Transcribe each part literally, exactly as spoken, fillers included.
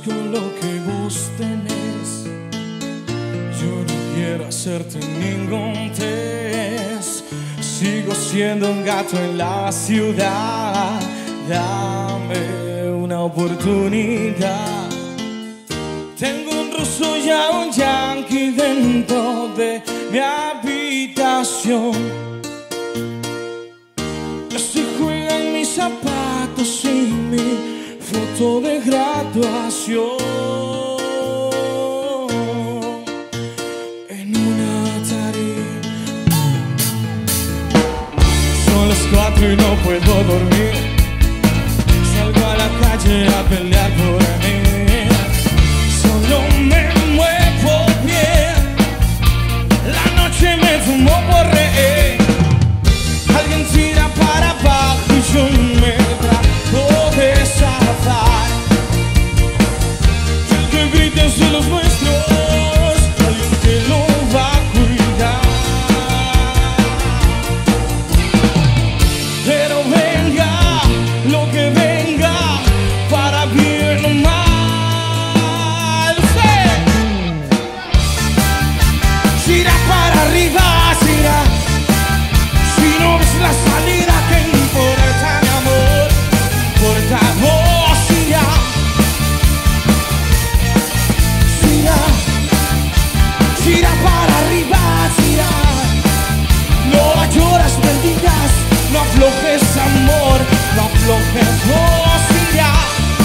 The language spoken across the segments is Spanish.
busco lo que vos tenés. Yo no quiero hacerte ningún test. Sigo siendo un gato en la ciudad. Dame una oportunidad. Tengo un ruso y a un yanqui dentro de mi habitación. Se juegan mis zapatos y mi foto de graduación en una tarima. Son las cuatro y no puedo dormir. Salgo a la calle a pelear por mí. Solo me muevo bien. La noche me fumó por reír. Alguien tira para abajo y yo me trato de zafar. Y el que griten son los nuestros. Alguien que lo va a cuidar. Pero venga lo que venga, para bien o mal. Gira para arriba, gira. Si no ves la salida, ¿qué importa, mi amor? Importa vos, gira. Gira. Gira para arriba, gira. No hay horas perdidas. No aflojes, amor. No aflojes, vos, gira.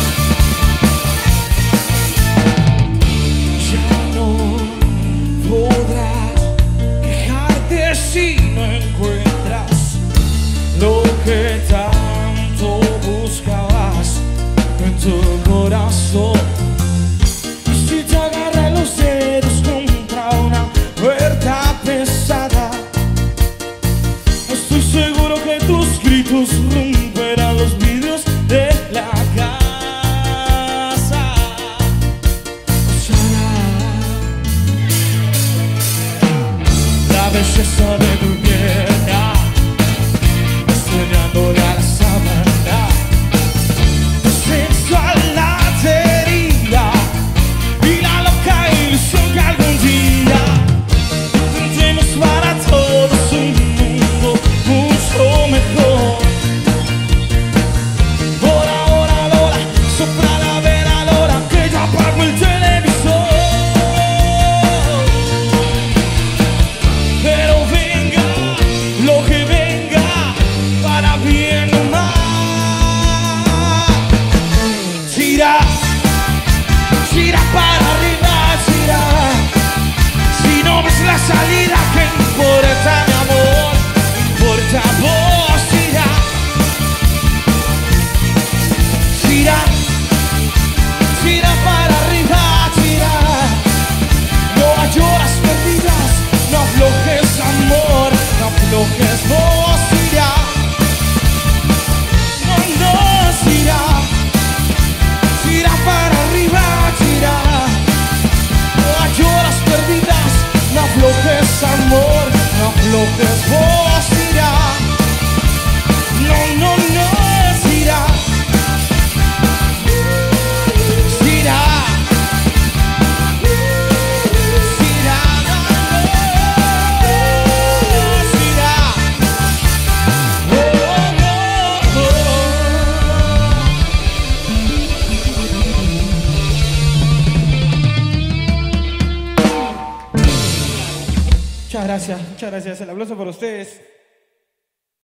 Ya no podrás quejarte si no encuentras lo que tanto buscabas en tu corazón. Y si te agarra los dedos contra una puerta pesada, estoy seguro que tus gritos romperán los vidrios de la casa. La belleza de tu pierna, extrañándole a la sábana, tu sensual latería y la loca ilusión que algún día tendremos para todos un mundo mucho mejor. Por ahora, Lola, sopla la vela, Lola, que ya apago el televisor. Pero venga lo que venga, para bien o mal. Gira, gira para arriba, gira. Si no ves la salida, ¿qué importa, mi amor? Importa vos, gira. Gira, gira para arriba, gira. No hay horas perdidas. No aflojes, amor. No aflojes, vos, gira. No, no, gira. Gira para arriba, gira. No hay horas perdidas. No aflojes, amor. No aflojes, vos, gira. No, no, no, gira. Gira. Gira, no, no, gira. Oh, no, oh. Muchas gracias, muchas gracias. El aplauso para ustedes.